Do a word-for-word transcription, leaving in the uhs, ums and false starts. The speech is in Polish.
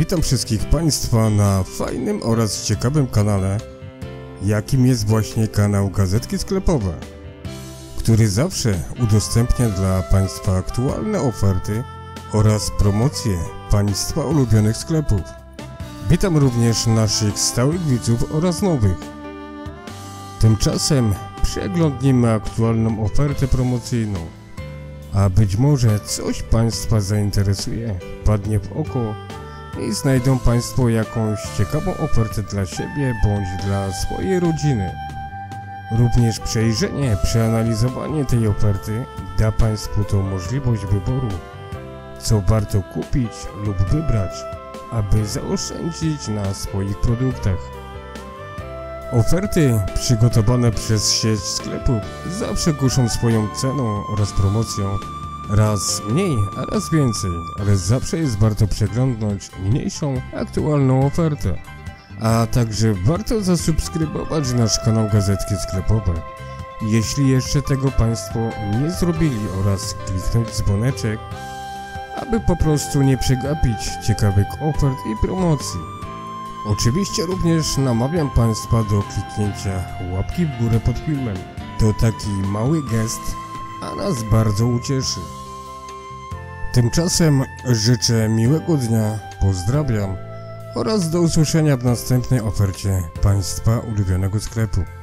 Witam wszystkich Państwa na fajnym oraz ciekawym kanale, jakim jest właśnie kanał Gazetki Sklepowe, który zawsze udostępnia dla Państwa aktualne oferty oraz promocje Państwa ulubionych sklepów. Witam również naszych stałych widzów oraz nowych. Tymczasem przeglądnimy aktualną ofertę promocyjną, a być może coś Państwa zainteresuje, padnie w oko i znajdą Państwo jakąś ciekawą ofertę dla siebie bądź dla swojej rodziny. Również przejrzenie, przeanalizowanie tej oferty da Państwu tą możliwość wyboru, co warto kupić lub wybrać, aby zaoszczędzić na swoich produktach. Oferty przygotowane przez sieć sklepów zawsze kuszą swoją ceną oraz promocją. Raz mniej, a raz więcej, ale zawsze jest warto przeglądnąć mniejszą, aktualną ofertę. A także warto zasubskrybować nasz kanał Gazetki Sklepowe, jeśli jeszcze tego Państwo nie zrobili, oraz kliknąć dzwoneczek, aby po prostu nie przegapić ciekawych ofert i promocji. Oczywiście również namawiam Państwa do kliknięcia łapki w górę pod filmem. To taki mały gest, a nas bardzo ucieszy. Tymczasem życzę miłego dnia, pozdrawiam oraz do usłyszenia w następnej ofercie Państwa ulubionego sklepu.